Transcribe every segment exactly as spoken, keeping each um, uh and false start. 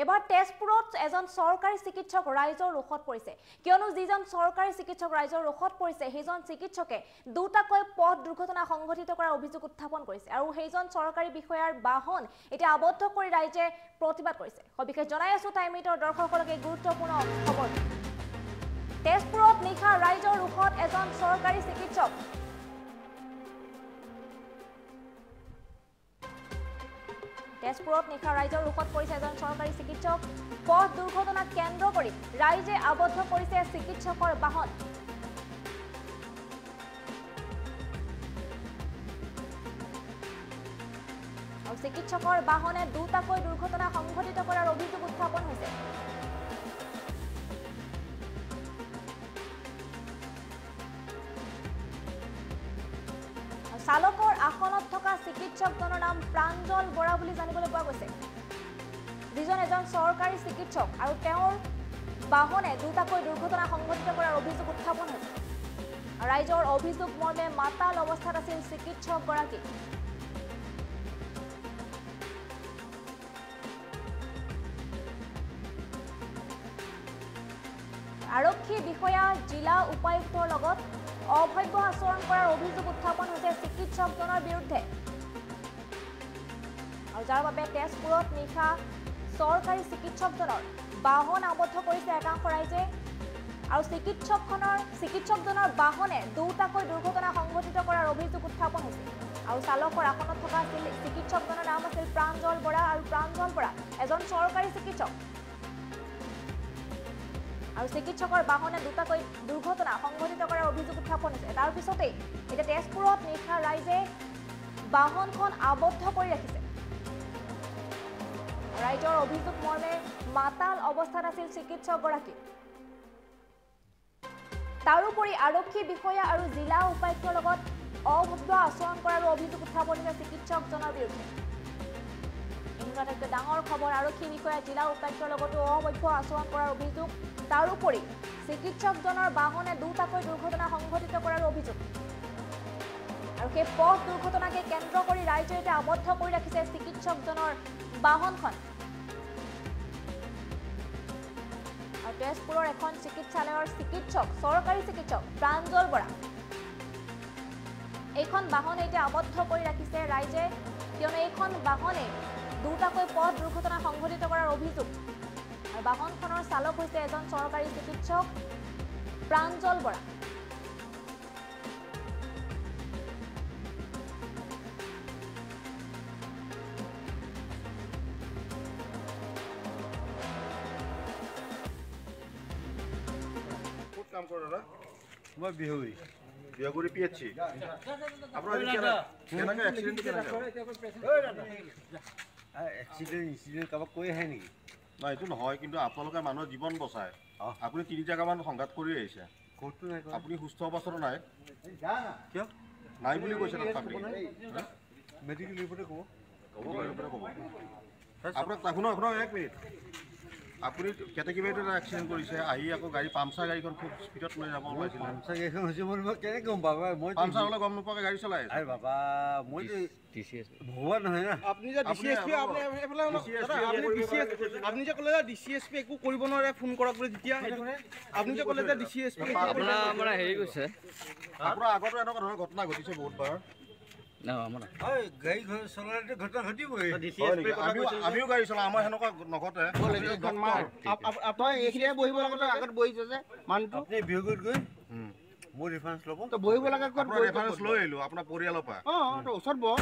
এবাৰ তেজপুৰত এজন চৰকাৰী চিকিৎসক ৰাইজৰ ৰোষত পৰিছে কিয়নো যিজন চৰকাৰী চিকিৎসক ৰাইজৰ ৰোষত পৰিছে সেইজন চিকিৎসকে দুটাকৈ পথ দুৰ্ঘটনা সংঘটিত কৰাৰ অভিযোগ উত্থাপন কৰিছে আৰু সেইজন চৰকাৰী বিষয়াৰ বাহন এতিয়া আবদ্ধ কৰি ৰাইজে প্ৰতিবাদ কৰিছে সবিশেষ জনাই আছো টাইমিটৰ দৰ্শকসকলকে গুৰুত্বপূৰ্ণ খবৰ তেজপুৰত নিশা ৰাইজৰ ৰোষত এজন চৰকাৰী চিকিৎসক তেজপুৰত নিশা ৰাইজৰ ৰোষত পৰিছে এজন চৰকাৰী চিকিৎসক পথ দুৰ্ঘটনাক কেন্দ্ৰ কৰি ৰাইজে আবদ্ধ কৰিছে চিকিৎসকৰ বাহন আৰু চিকিৎসকৰ বাহনে দুটাকৈ দুৰ্ঘটনা সংঘটিত কৰাৰ অভিযোগ উত্থাপন হৈছে চালকৰ আসনত থকা চিকিৎসকজনৰ নাম প্ৰাঞ্জল বৰা বুলি জানিবলৈ পোৱা গৈছে যিজন এজন চৰকাৰী চিকিৎসক আৰু তেওঁৰ বাহনে দুটাকৈ দুৰ্ঘটনা সংঘটিত কৰাৰ অভিযোগ উত্থাপন হৈছে ৰাইজৰ অভিযোগ মৰ্মে মাতাল অৱস্থাত আছিল চিকিৎসকগৰাকী আৰক্ষী বিষয়া জিলা উপায়ুক্তৰ লগত অভব্য আচৰণ কৰাৰ অভিযোগ উত্থাপন হৈছে চিকিৎসকজনৰ বিৰুদ্ধে আৰু যাৰ বাবে তেজপুৰত নিশা চৰকাৰী চিকিৎসকজনৰ বাহন আবদ্ধ কৰিছে একাংশ ৰাইজে আৰু চিকিৎসকখনৰ চিকিৎসকজনৰ বাহনে দুটাকৈ দুৰ্ঘটনা সংঘটিত কৰাৰ অভিযোগ উত্থাপন হৈছে আৰু চালকৰ আসনত থকা আছিল চিকিৎসকজনৰ নাম আছিল প্ৰাঞ্জল বৰা আৰু প্ৰাঞ্জল বৰা এজন চৰকাৰী চিকিৎসক আৰু চিকিৎসকৰ বাহনে দুটাকৈ দুৰ্ঘটনা সংঘটিত কৰাৰ অভিযোগ উত্থাপন হৈছে তাৰ পিছতে এতিয়া তেজপুৰত নিশা ৰাইজে বাহনখন আবদ্ধ কৰি ৰাখিছে ৰাইজৰ অভিযোগ মৰ্মে মাতাল অৱস্থাত আছিল চিকিৎসকগৰাকী তাৰোপৰি আৰক্ষী বিষয়া আৰু জিলা উপায়ুক্তৰ লগত অভব্য আচৰণ কৰাৰ অভিযোগ উত্থাপন হৈছে চিকিৎসকজনৰ বিৰুদ্ধে এনেকুৱা ডাঙৰ খবৰ আৰক্ষী বিষয়া জিলা উপায়ুক্তৰ লগতো অভব্য আচৰণ কৰাৰ অভিযোগ তাৰোপৰি চিকিৎসকজনৰ বাহনে দুটাকৈ দুৰ্ঘটনা সংঘটিত কৰাৰ অভিযোগ আৰু সেই পথ দুৰ্ঘটনাকে কেন্দ্ৰ কৰি ৰাইজে এতিয়া আবদ্ধ কৰি ৰাখিছে চিকিৎসকজনৰ বাহনখন আৰু তেজপুৰৰ এখন চিকিৎসালয়ৰ চিকিৎসক চৰকাৰী চিকিৎসক প্ৰাঞ্জল বৰা এইখন বাহন এতিয়া আবদ্ধ কৰি ৰাখিছে ৰাইজে কিয়নো এইখন বাহনে দুটাকৈ পথ দুৰ্ঘটনা সংঘটিত কৰাৰ অভিযোগ আৰু বাহনখনৰ চালক হৈছে এজন চৰকাৰী চিকিৎসক প্ৰাঞ্জল বৰা ক'ত কাম কৰে দাদা মই বিহুগুৰি বিহুগুৰি পিএইচচি আপোনাৰ কেনেকৈ এক্সিডেণ্ট কেনেকৈ এক্সিডেণ্ট ইনচিডেণ্ট কাৰোবাক কৈ আহে নেকি না এইটো নহয় কিন্তু আপোনালোকে মানুহৰ জীৱন বচায় আপুনি তিনি জেগামান সংঘাত কৰি আহিছে ক'তো নাই আপুনি সুস্থ অৱস্থাত নাই কিয় নাই বুলি কৈছে আপুনি মেডিকেল ৰিপৰ্টে ক'ব ক'ব ক'ব আপোনাক শুনক শুনক এক মিনিট আপুনি কেটেগৰীটো এটা এক্সিডেণ্ট কৰিছে আহি আকৌ গাড়ী পামচাৰ গাড়ীখন খুব স্পীডত লৈ যাব ওলাইছিল পামচাৰ গাড়ীখন হৈছে মই কেনেকৈ গম পাবা মই পামচাৰ হ'লে গম নোপোৱাকৈ গাড়ী চলাই আৰে বাবা মই ডি চি এছ ভগৱান নহয় না আপুনি যে ডি চি এছ পি আপুনি এইফালে আপুনি যে ক'লে ডি চি এছ পি একো কৰিব নোৱাৰে ফোন কৰক বুলি যেতিয়া আপুনি যে ক'লে যে ডি চি এছ পি আপোনাৰ মানে হেৰি কৈছে আপোনাৰ আগতো এনেকুৱা ধৰণৰ ঘটনা ঘটিছে বহুতবাৰ না আমাৰ হয় গাড়ী চলালে ঘটনা ঘটিবই আমিও গাড়ী চলাওঁ আমাৰ সেনেকুৱা নঘটে আপুনি এইখিনিয়ে বহিব লাগে আগত বহিছে যে মানুহটো আপুনি বিহুগুৰিত গৈ মোৰ ৰেফাৰেঞ্চ ল'ব তো বহিব লাগে ক'ত ৰেফাৰেঞ্চ লৈ আহিলোঁ আপোনাৰ পৰিয়ালৰ পৰা অঁ তো ওচৰত বহ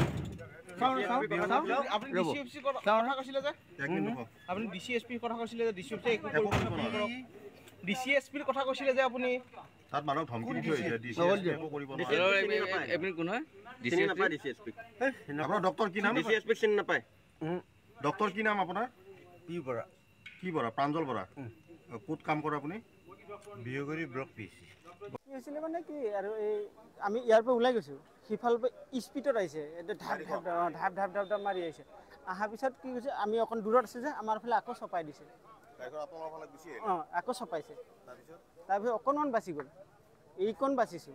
আপুনি ডি চি এছ পিৰ কথা কৈছিলে যে আপুনি ডি চি এছ পিৰ কথা কৈছিলে যে D C S P D C S পিৰ কথা কৈছিলে যে আপুনি তাত মানুহক ধমকি দি থৈছে ডি চি এছ পি একো কৰিব নোৱাৰে আপুনি কোন হয় ডি চি নাপায় ডি চি এছ পি আপোনাৰ ডক্টৰ কি নাম ডি চি এছ পি চিনি নাপায় ডক্টৰ কি নাম আপোনাৰ পি বৰা কি বৰা প্ৰাঞ্জল বৰা ক'ত কাম কৰে আপুনি বিহুগুৰি ব্লক পি চি কি হৈছিলে মানে কি আৰু এই আমি ইয়াৰ পৰা ওলাই গৈছোঁ সিফালৰ পৰা স্পীডত আহিছে ঢাপ ঢাপ ঢাপ ঢাপ ঢাপ ঢাপ মাৰি আহিছে অহাৰ পিছত কি হৈছে আমি অকণ দূৰত আছে যে আমাৰ ফালে আকৌ চপাই দিছে অঁ আকৌ চপাইছে তাৰপিছত অকণমান বাচি গ'ল এইকণ বাচিছোঁ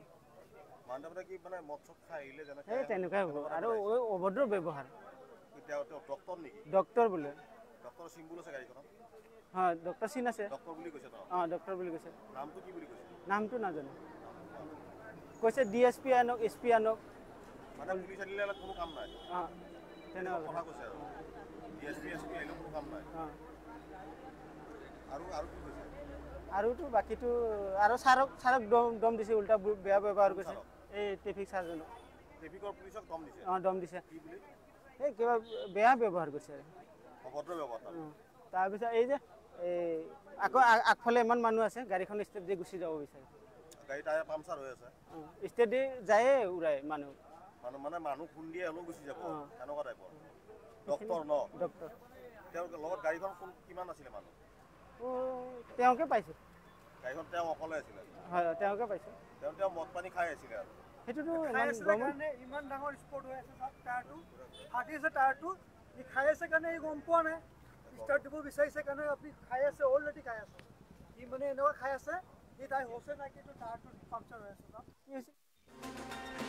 সেই তেনেকুৱাই হ'ব আৰু অভদ্ৰ ব্যৱহাৰ ডক্টৰ বোলে ডক্টৰ চিম্বল আছে গাড়ীখনত হয় ডক্টৰ চিন আছে ডক্টৰ বুলি কৈছে তো অঁ ডক্টৰ বুলি কৈছে নামটো কি বুলি কৈছে নামটো নাজানো কৈছে ডি এছ পি আনক এছ পি আনক মানে পুলিচ আনিলে কোনো কাম নাই অঁ তেনেকুৱা কথা কৈছে আৰু D S P S P আহিলেও কোনো কাম নাই অঁ আৰু আৰু কি কৈছে আৰুতো বাকীটো আৰু ছাৰক ছাৰক দম দম দিছে উল্টা বেয়া ব্যৱহাৰ কৰিছে এই ট্ৰেফিক ছাৰজনক ট্ৰেফিকৰ পুলিচক দম দিছে অঁ দম দিছে কি বুলি এই কিবা বেয়া ব্যৱহাৰ কৰিছে অভদ্ৰ ব্যৱহাৰ তাৰপিছত এই যে এই আকৌ আগফালে ইমান মানুহ আছে গাড়ীখন ষ্টেট দি গুচি যাব বিচাৰে গাড়ী টায়াৰ পামচাৰ হৈ আছে ষ্টেট দি যায়ে উৰাই মানুহ মানুহ মানে মানুহ খুন্দিয়ে হ'লেও গুচি যাব এনেকুৱা টাইপৰ ডক্টৰ ন ডক্টৰ তেওঁৰ লগত গাড়ীখন কোন কিমান আছিলে মানুহ তেওঁকে পাইছোঁ গাড়ীখন তেওঁ অকলে আছিলে হয় তেওঁকে পাইছোঁ তেওঁ তেওঁ মদ পানী খাই আছিলে আৰু সেইটোতো ইমান ডাঙৰ স্পৰ্ট হৈ আছে তাত টায়াৰটো ফাটি আছে টায়াৰটো ই খাই আছে কাৰণে ই গম পোৱা নাই ষ্টাৰ্ট দিব বিচাৰিছে কাৰণে আপুনি খাই আছে অলৰেডি খাই আছে ই মানে এনেকুৱা খাই আছে ই তাই হৈছে নাই কিন্তু টায়াৰটো পামচাৰ হৈ আছে তাত কি হৈছে